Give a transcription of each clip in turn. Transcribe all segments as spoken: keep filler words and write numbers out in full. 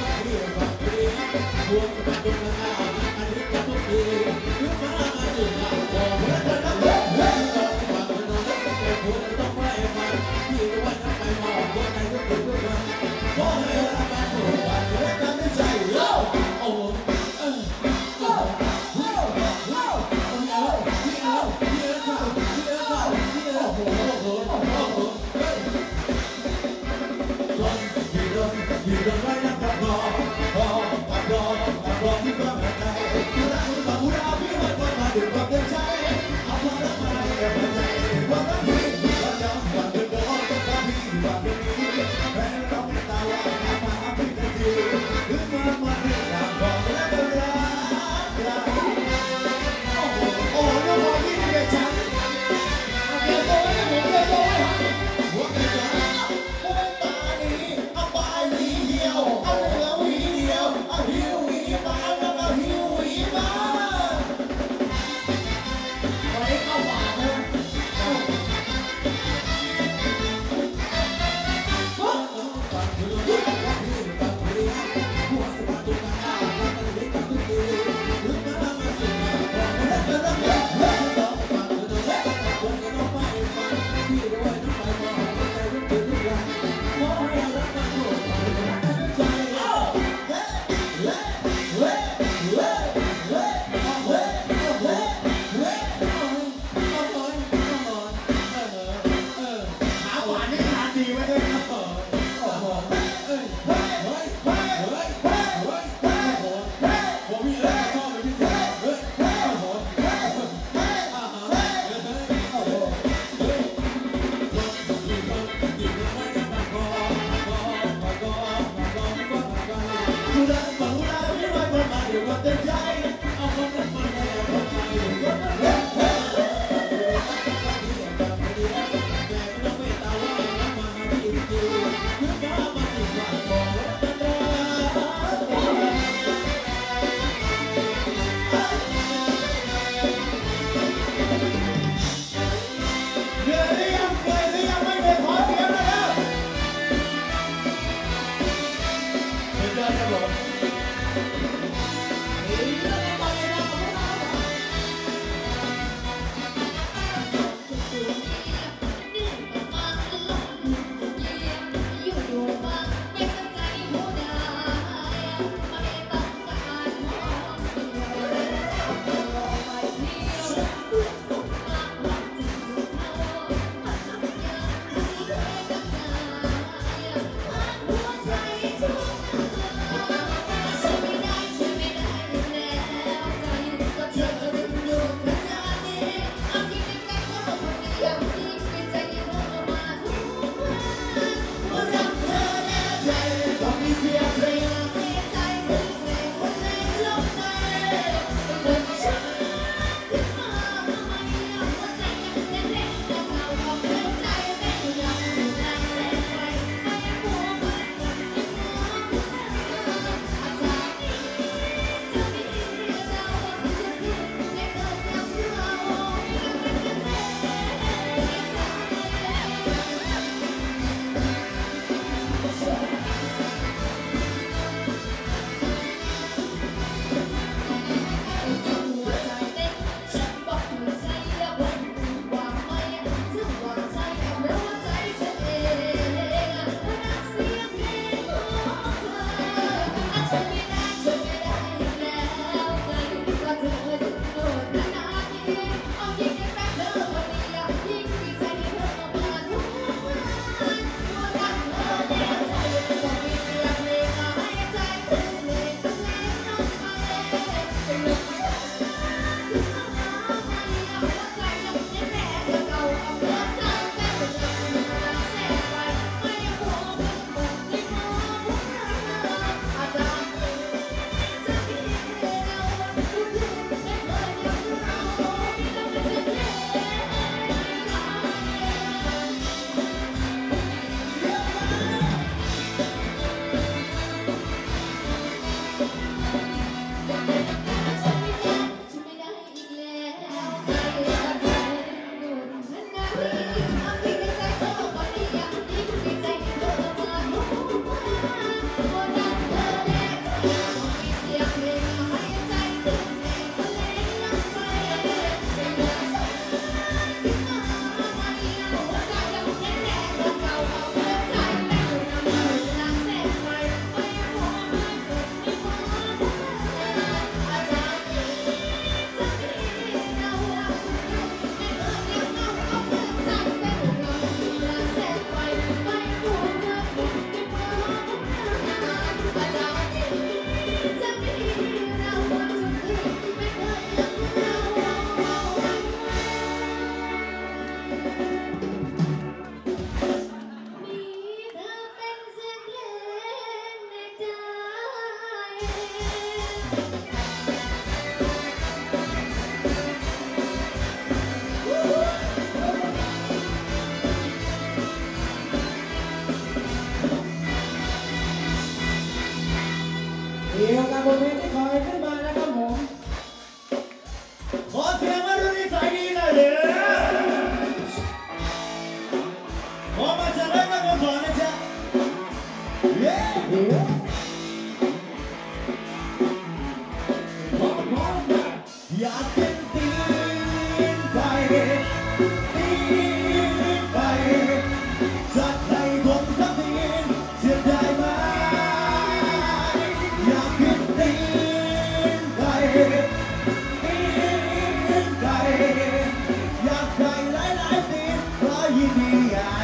เเดียวกันบนเพลงที่คอยขึ้นมานะครับผมขอเสียงมาดูนิสัยดีหน่อยเด้อขอมาจากไหนมาขอขอนะจ๊ะเย้อยากเป็นตีนไปตีนไปจัดให้ผมสักทีเสียดายไหมอยากเป็นตีนไปตีนไปอยากได้หลายหลายตีนเพราะยิ่งดีใหญ่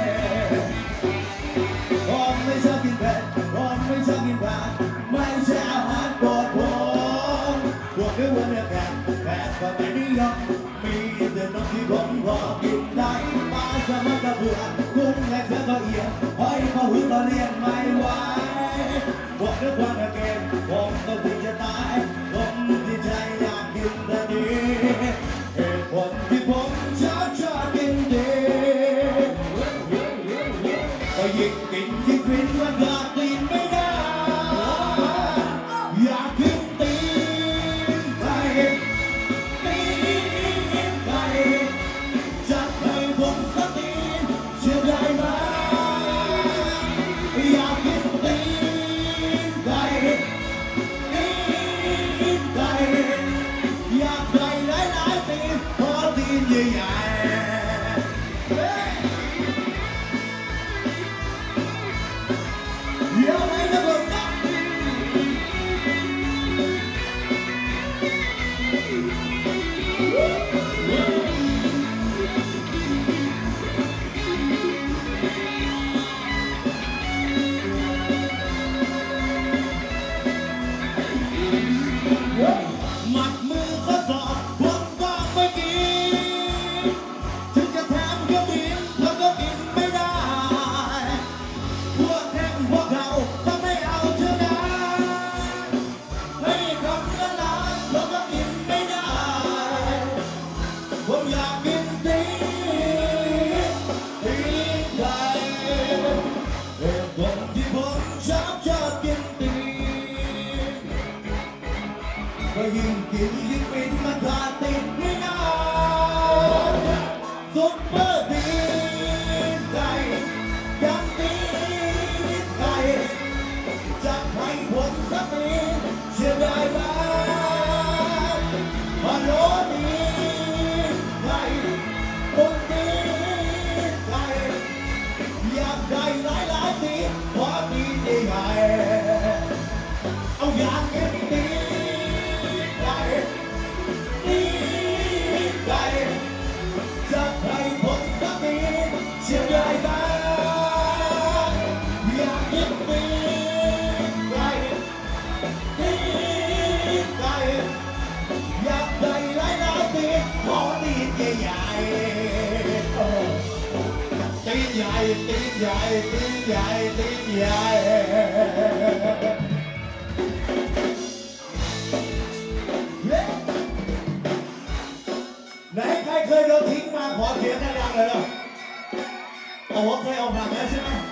ผมไม่ชอบกินเผ็ดผมไม่ชอบกินผักไม่ใช่อาหารโปรดผมพวกเนื้อเนื้อแกะแกะก็ไม่นิยมมีแต่นมที่ผมพอกินได้ปลาสมกระเบือกุ้งและเสือก็เอียงหอยก็หึงก็เลี้ยงไม่ไหวพวกเนื้อความเก่งผมก็ถึงจะตายผมที่ใจอยากกินแต่ดีเหตุผลที่ผมชอบชอบกินดีก็ยิ่งกินยิ่งฟินว่าขาดตีนไม่ได้อยากกินตีนไก่ตีนไก่จัดให้ผมสักตีนเชื่อได้ไหมอยากกินตีนไก่ตีนไก่อยากได้หลายหลายตีนขอตีนใหญ่ๆเดี๋ยวไหนจะบอกนะหมัดมือข้อศอกผมก็ไม่กินถึงจะแถมเครื่องบินผมก็กินไม่ได้พวกแข้งพวกเข่าก็ไม่เอาเท่านั้นให้คำละลายผมก็กินไม่ได้ผมอยากกินตีนตีนไก่เหตุผลที่ผมชอบชอบกินตีนก็ยิ่งกินยิ่งฟินมันขาดติดไม่นานซุปเปอร์ตีนไก่ยังตีนไก่จะให้ผมสักตีนเชื่อได้ไหมฮัลโหลตีนไก่ผมตีนไก่อยากได้หลายหลายตีนขอตีนได้ไหมเอาอยากกินตีนไก่ตีนไก่จะให้ผมสักตีนเชื่อได้ไหมอยากกินตีนไก่ตีนไก่อยากได้หลายหลายตีนขอตีนใหญ่ๆโอ้ตีนใหญ่ตีนใหญ่ตีนใหญ่ตีนใหญ่ไหนใครเคยโดนทิ้งมาขอเสียงดังๆเลยเหรอโอ้โหเคยเอาผักแล้วใช่ไหม